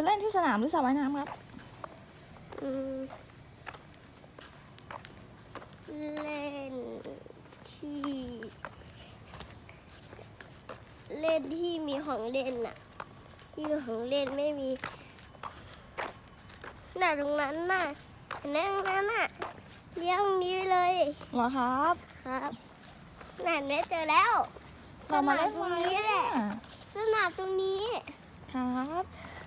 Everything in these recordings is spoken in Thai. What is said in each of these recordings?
เล่นที่สนามหรือสระว่ายน้ำครับเล่นที่มีของเล่นน่ะที่มีของเล่นไม่มีน่ะตรงนั้นน่ะนั่งนั้นน่ะเลี้ยงนี้เลยเหรอครับครับน่ะแม่เจอแล้วเรามาเล่นตรงนี้แหละสนามตรงนี้ครับ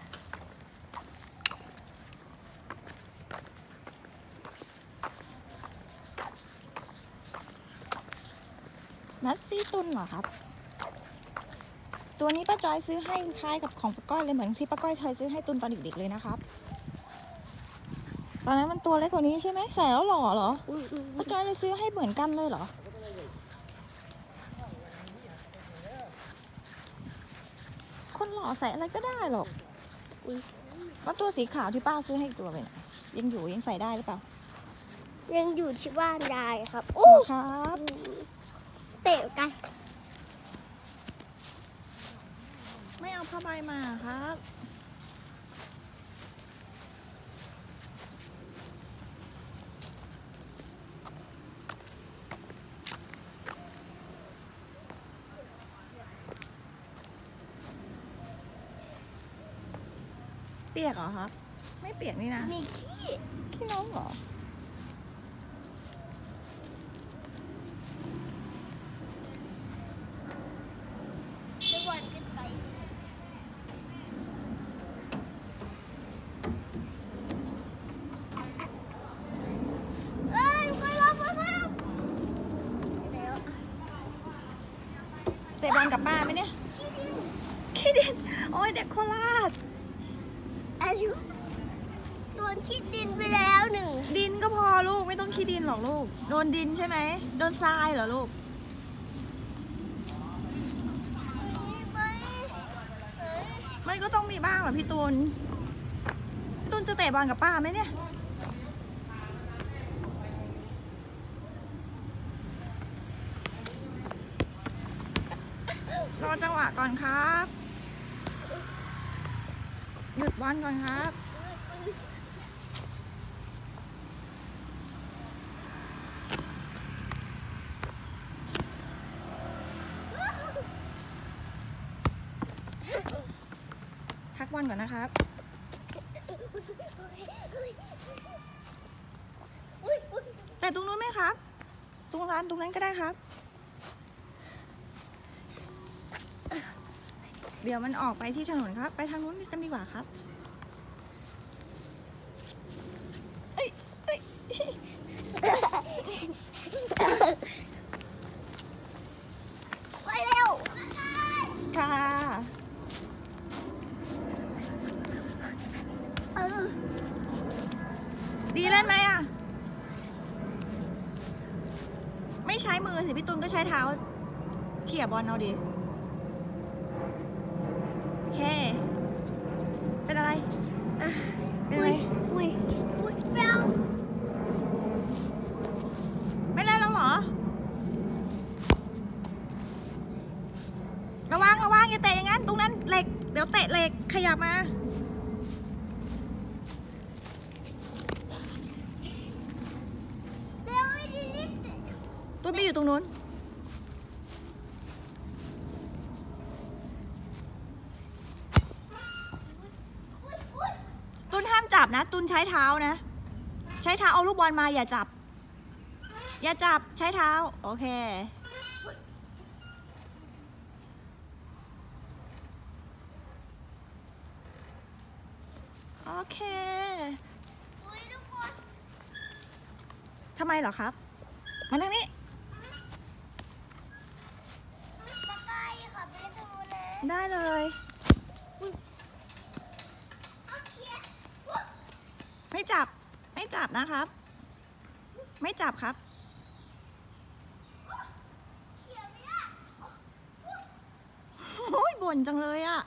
นัดซี่ตุนเหรอครับตัวนี้ป้าจอยซื้อให้คล้ายกับของป้าก้อยเลยเหมือนที่ป้าก้อยเคยซื้อให้ตุนตอนเด็กๆเลยนะครับตอนนั้นมันตัวเล็กกว่านี้ใช่ไหมใส่แล้วหล่อเหรอป้าจอยเลยซื้อให้เหมือนกันเลยเหรอคนหล่อใส่อะไรก็ได้หรอกแล้วตัวสีขาวที่ป้าซื้อให้ตัวไปเนี่ยยังอยู่ยังใส่ได้หรือเปล่ายังอยู่ที่บ้านยายครับโอ้ครับเตะกันไม่เอาผ้าใบมาครับเปียกเหรอครับไม่เปียกนี่นะมีขี้น้องเหรอวันขึ้นไปเตะบอลกับป้าไหมเนี่ยขี้ดินโอ้ยเด็กโคราชอายุโดนขี้ดินไปแล้วหนึ่งดินก็พอลูกไม่ต้องขี้ดินหรอกลูกโดนดินใช่ไหมโดนทรายเหรอลูกมันก็ต้องมีบ้างเหรอพี่ตูนจะเตะบอลกับป้าไหมเนี่ยรอจังหวะก่อนครับหยุดบอลก่อนครับพักบอลก่อนนะครับแต่ตรงนู้นไหมครับตรงนั้นก็ได้ครับเดี๋ยวมันออกไปที่ถนนครับไปทางนู้นกันดีกว่าครับไปเร็วค่ะดีเล่นไหมอ่ะไม่ใช้มือสิพี่ตุลก็ใช้เท้าเขี่ยบอลเอาดิโอเคเป็นอะไรเป็นอะไรไม่เอาไม่เล่นแล้วเหรอระวังอย่าเตะอย่างนั้นตรงนั้นเหล็กเดี๋ยวเตะเหล็กขยับมาตุ้นไปอยู่ตรงนู้นตุ้นห้ามจับนะตุ้นใช้เท้านะใช้เท้าเอาลูกบอลมาอย่าจับใช้เท้าโอเคโอเคทำไมเหรอครับมาทางนี้ได้เลยไม่จับนะครับไม่จับครับโอ้ยบ่นจังเลยอ่ะ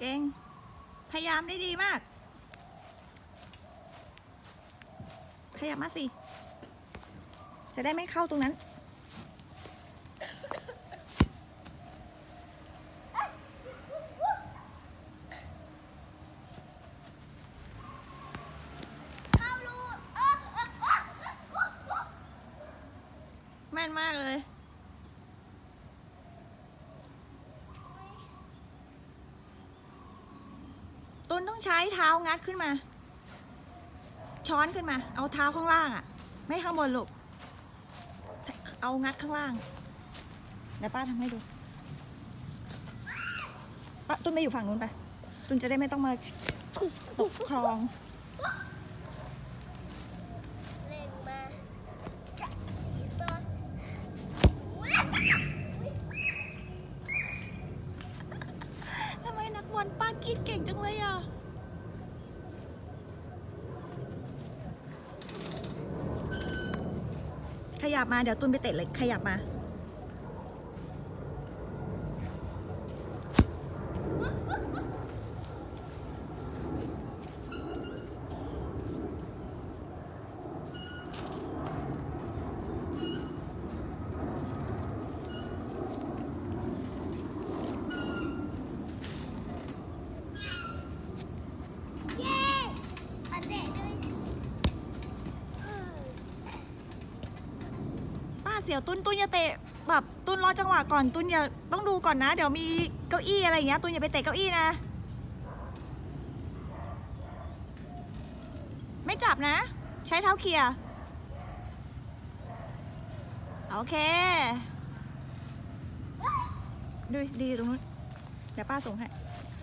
เก่งพยายามได้ดีมากขยับมาสิจะได้ไม่เข้าตรงนั้นแม่นมากเลยตุนต้องใช้เท้างัดขึ้นมาช้อนขึ้นมาเอาเท้าข้างล่างอ่ะไม่ข้างบนลูกเอางัดข้างล่างเดี๋ยวป้าทำให้ดูป้าตุนไปอยู่ฝั่งนู้นไปตุนจะได้ไม่ต้องมาตกคลองเล่นมาทำไมนักบอลป้ากินเก่งจังเลยอ่ะขยับมาเดี๋ยวตุนไปเตะเหล็กขยับมาเสียวตุนอย่าเตะแบบตุนรอจังหวะก่อนตุนอย่าต้องดูก่อนนะเดี๋ยวมีเก้าอี้อะไรอย่างเงี้ยตุนอย่าไปเตะเก้าอี้นะไม่จับนะใช้เท้าเขี่ยโอเคดูดีตรงนู้นเดี๋ยวป้าส่งให้